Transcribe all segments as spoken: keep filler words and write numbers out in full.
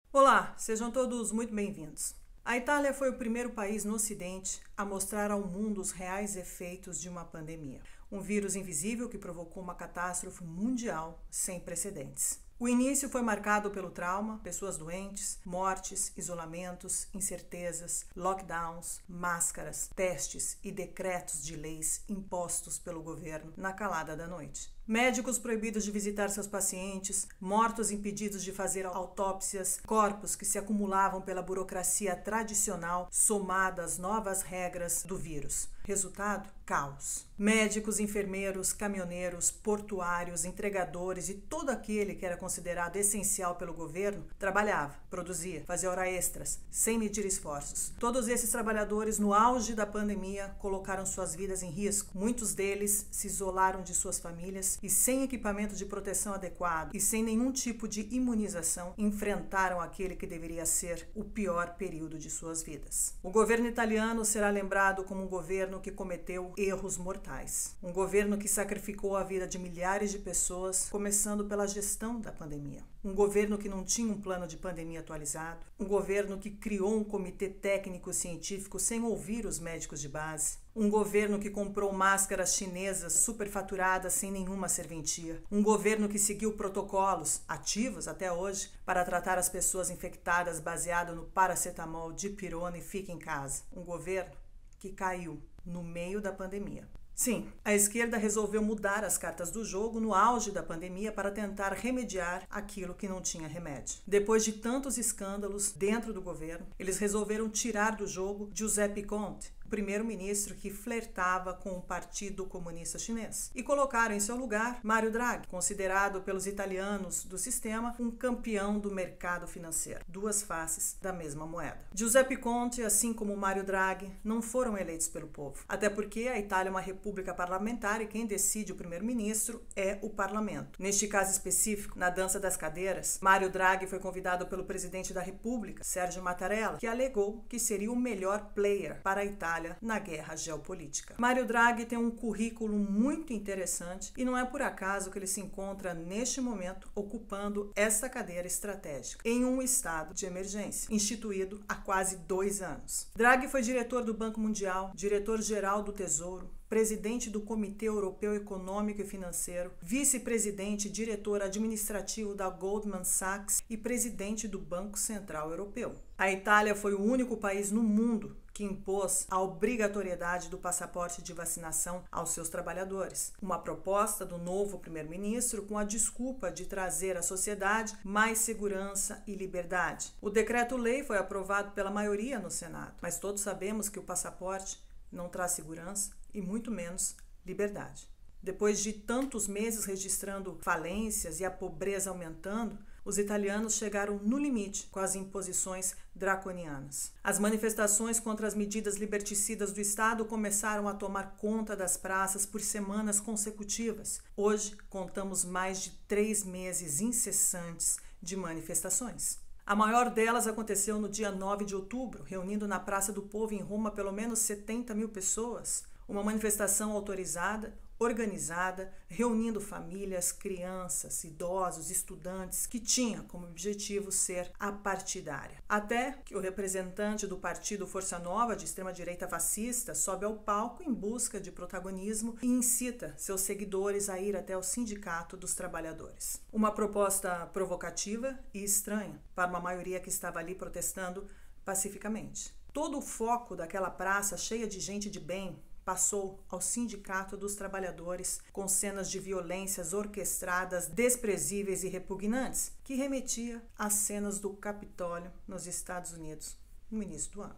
Olá, sejam todos muito bem-vindos. A Itália foi o primeiro país no Ocidente a mostrar ao mundo os reais efeitos de uma pandemia. Um vírus invisível que provocou uma catástrofe mundial sem precedentes. O início foi marcado pelo trauma, pessoas doentes, mortes, isolamentos, incertezas, lockdowns, máscaras, testes e decretos de leis impostos pelo governo na calada da noite. Médicos proibidos de visitar seus pacientes, mortos impedidos de fazer autópsias, corpos que se acumulavam pela burocracia tradicional somada às novas regras do vírus. Resultado? Caos. Médicos, enfermeiros, caminhoneiros, portuários, entregadores e todo aquele que era considerado essencial pelo governo trabalhava, produzia, fazia hora extras, sem medir esforços. Todos esses trabalhadores, no auge da pandemia, colocaram suas vidas em risco. Muitos deles se isolaram de suas famílias e, sem equipamento de proteção adequado e sem nenhum tipo de imunização, enfrentaram aquele que deveria ser o pior período de suas vidas. O governo italiano será lembrado como um governo que cometeu erros mortais. Um governo que sacrificou a vida de milhares de pessoas, começando pela gestão da pandemia. Um governo que não tinha um plano de pandemia atualizado. Um governo que criou um comitê técnico científico sem ouvir os médicos de base. Um governo que comprou máscaras chinesas superfaturadas sem nenhuma serventia. Um governo que seguiu protocolos, ativos até hoje, para tratar as pessoas infectadas baseado no paracetamol, dipirona e fica em casa. Um governo que caiu no meio da pandemia. Sim, a esquerda resolveu mudar as cartas do jogo no auge da pandemia para tentar remediar aquilo que não tinha remédio. Depois de tantos escândalos dentro do governo, eles resolveram tirar do jogo Giuseppe Conte, o primeiro-ministro que flertava com o Partido Comunista Chinês, e colocaram em seu lugar Mario Draghi, considerado pelos italianos do sistema um campeão do mercado financeiro. Duas faces da mesma moeda. Giuseppe Conte, assim como Mario Draghi, não foram eleitos pelo povo, até porque a Itália é uma república parlamentar e quem decide o primeiro-ministro é o parlamento. Neste caso específico, na dança das cadeiras, Mario Draghi foi convidado pelo presidente da República, Sergio Mattarella, que alegou que seria o melhor player para a Itália na guerra geopolítica. Mario Draghi tem um currículo muito interessante e não é por acaso que ele se encontra neste momento ocupando essa cadeira estratégica em um estado de emergência, instituído há quase dois anos. Draghi foi diretor do Banco Mundial, diretor-geral do Tesouro, presidente do Comitê Europeu Econômico e Financeiro, vice-presidente e diretor administrativo da Goldman Sachs e presidente do Banco Central Europeu. A Itália foi o único país no mundo que impôs a obrigatoriedade do passaporte de vacinação aos seus trabalhadores. Uma proposta do novo primeiro-ministro com a desculpa de trazer à sociedade mais segurança e liberdade. O decreto-lei foi aprovado pela maioria no Senado, mas todos sabemos que o passaporte não traz segurança e muito menos liberdade. Depois de tantos meses registrando falências e a pobreza aumentando, os italianos chegaram no limite com as imposições draconianas. As manifestações contra as medidas liberticidas do Estado começaram a tomar conta das praças por semanas consecutivas. Hoje, contamos mais de três meses incessantes de manifestações. A maior delas aconteceu no dia nove de outubro, reunindo na Praça do Povo em Roma pelo menos setenta mil pessoas. Uma manifestação autorizada, organizada, reunindo famílias, crianças, idosos, estudantes, que tinha como objetivo ser apartidária. Até que o representante do partido Força Nova, de extrema-direita fascista, sobe ao palco em busca de protagonismo e incita seus seguidores a ir até o Sindicato dos Trabalhadores. Uma proposta provocativa e estranha para uma maioria que estava ali protestando pacificamente. Todo o foco daquela praça cheia de gente de bem passou ao Sindicato dos Trabalhadores, com cenas de violências orquestradas, desprezíveis e repugnantes, que remetia às cenas do Capitólio nos Estados Unidos no início do ano.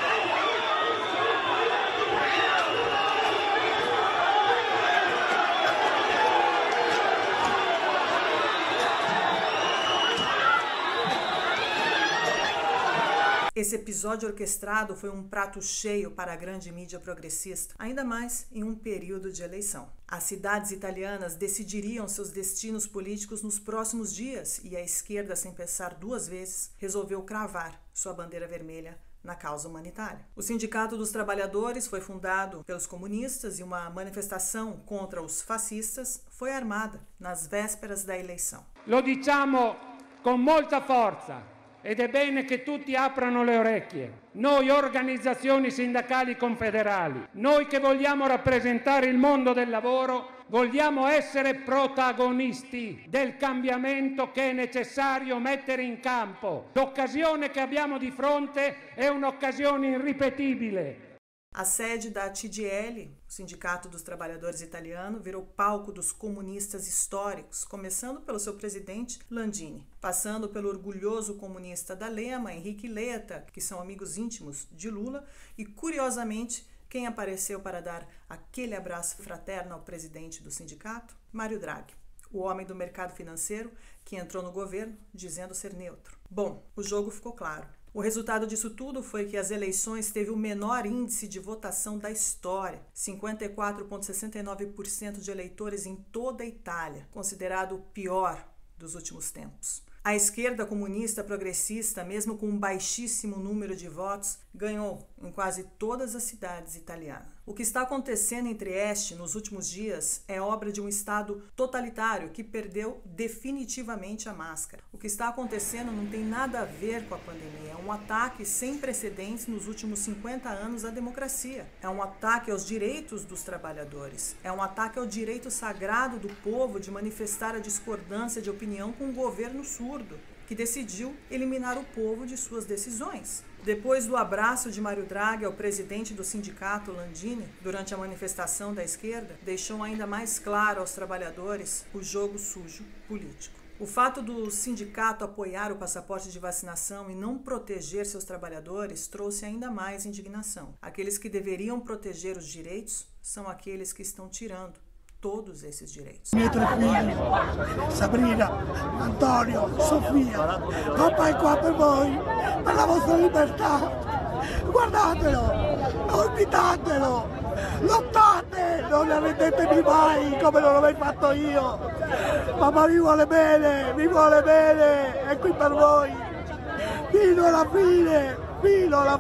Esse episódio orquestrado foi um prato cheio para a grande mídia progressista, ainda mais em um período de eleição. As cidades italianas decidiriam seus destinos políticos nos próximos dias e a esquerda, sem pensar duas vezes, resolveu cravar sua bandeira vermelha na causa humanitária. O Sindicato dos Trabalhadores foi fundado pelos comunistas e uma manifestação contra os fascistas foi armada nas vésperas da eleição. Lo diciamo con molta forza. ed è bene che tutti aprano le orecchie. Noi organizzazioni sindacali confederali, noi che vogliamo rappresentare il mondo del lavoro, vogliamo essere protagonisti del cambiamento che è necessario mettere in campo. L'occasione che abbiamo di fronte è un'occasione irripetibile. A sede da T D L, o Sindicato dos Trabalhadores Italiano, virou palco dos comunistas históricos, começando pelo seu presidente Landini, passando pelo orgulhoso comunista da Lema, Henrique Letta, que são amigos íntimos de Lula, e, curiosamente, quem apareceu para dar aquele abraço fraterno ao presidente do sindicato? Mário Draghi, o homem do mercado financeiro que entrou no governo dizendo ser neutro. Bom, o jogo ficou claro. O resultado disso tudo foi que as eleições teve o menor índice de votação da história, cinquenta e quatro vírgula sessenta e nove por cento de eleitores em toda a Itália, considerado o pior dos últimos tempos. A esquerda comunista progressista, mesmo com um baixíssimo número de votos, ganhou em quase todas as cidades italianas. O que está acontecendo em Trieste nos últimos dias é obra de um Estado totalitário que perdeu definitivamente a máscara. O que está acontecendo não tem nada a ver com a pandemia. É um ataque sem precedentes nos últimos cinquenta anos à democracia. É um ataque aos direitos dos trabalhadores. É um ataque ao direito sagrado do povo de manifestar a discordância de opinião com um governo surdo, que decidiu eliminar o povo de suas decisões. Depois do abraço de Mário Draghi ao presidente do sindicato Landini, durante a manifestação da esquerda, deixou ainda mais claro aos trabalhadores o jogo sujo político. O fato do sindicato apoiar o passaporte de vacinação e não proteger seus trabalhadores trouxe ainda mais indignação. Aqueles que deveriam proteger os direitos são aqueles que estão tirando todos esses direitos. Miei tre figli, Sabrina, Antonio, Sofia, papà è qua per voi, per la vostra libertà. Guardatelo, orbitatelo, lottate, non ne arrendetevi mai come non l'ho mai fatto io. Papà vi vuole bene, vi vuole bene, è qui per voi, fino alla fine, fino alla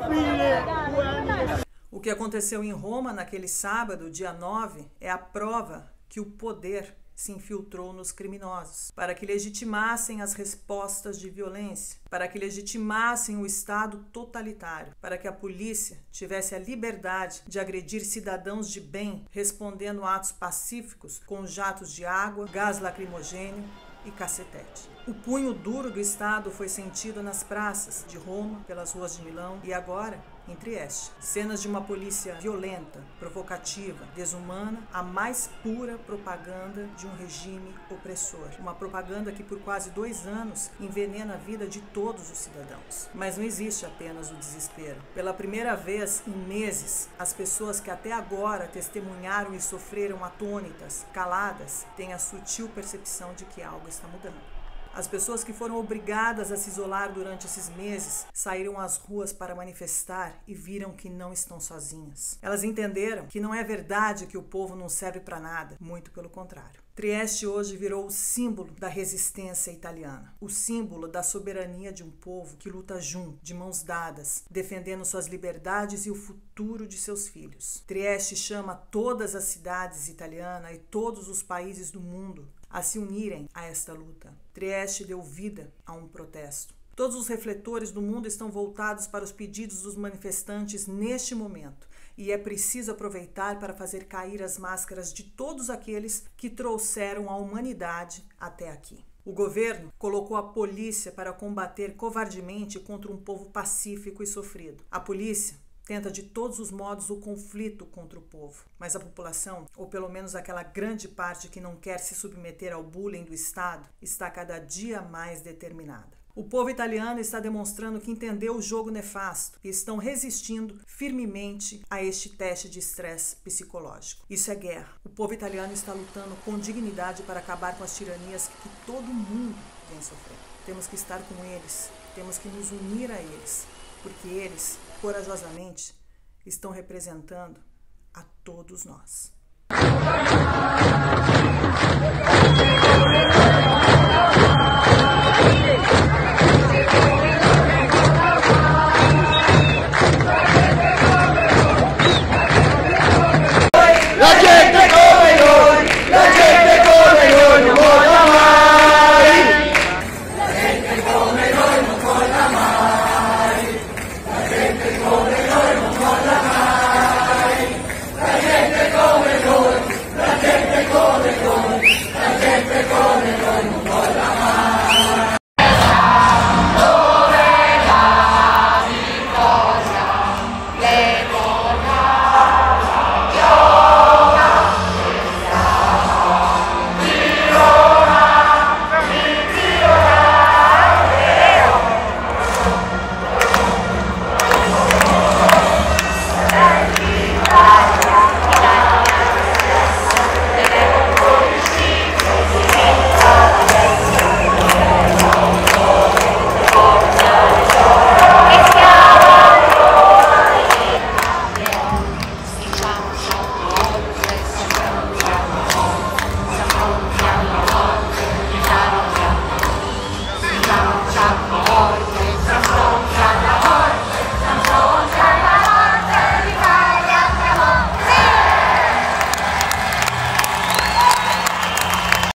fine. O que aconteceu em Roma naquele sábado, dia nove, é a prova que o poder se infiltrou nos criminosos, para que legitimassem as respostas de violência, para que legitimassem o Estado totalitário, para que a polícia tivesse a liberdade de agredir cidadãos de bem, respondendo a atos pacíficos com jatos de água, gás lacrimogêneo e cacetete. O punho duro do Estado foi sentido nas praças de Roma, pelas ruas de Milão e agora em Trieste. Cenas de uma polícia violenta, provocativa, desumana, a mais pura propaganda de um regime opressor. Uma propaganda que por quase dois anos envenena a vida de todos os cidadãos. Mas não existe apenas o desespero. Pela primeira vez em meses, as pessoas que até agora testemunharam e sofreram atônitas, caladas, têm a sutil percepção de que algo está mudando. As pessoas que foram obrigadas a se isolar durante esses meses saíram às ruas para manifestar e viram que não estão sozinhas. Elas entenderam que não é verdade que o povo não serve para nada, muito pelo contrário. Trieste hoje virou o símbolo da resistência italiana, o símbolo da soberania de um povo que luta junto, de mãos dadas, defendendo suas liberdades e o futuro de seus filhos. Trieste chama todas as cidades italianas e todos os países do mundo a se unirem a esta luta. Trieste deu vida a um protesto. Todos os refletores do mundo estão voltados para os pedidos dos manifestantes neste momento e é preciso aproveitar para fazer cair as máscaras de todos aqueles que trouxeram a humanidade até aqui. O governo colocou a polícia para combater covardemente contra um povo pacífico e sofrido. A polícia tenta de todos os modos o conflito contra o povo, mas a população, ou pelo menos aquela grande parte que não quer se submeter ao bullying do Estado, está cada dia mais determinada. O povo italiano está demonstrando que entendeu o jogo nefasto e estão resistindo firmemente a este teste de estresse psicológico. Isso é guerra. O povo italiano está lutando com dignidade para acabar com as tiranias que todo mundo vem sofrendo. Temos que estar com eles, temos que nos unir a eles, porque eles, corajosamente, estão representando a todos nós.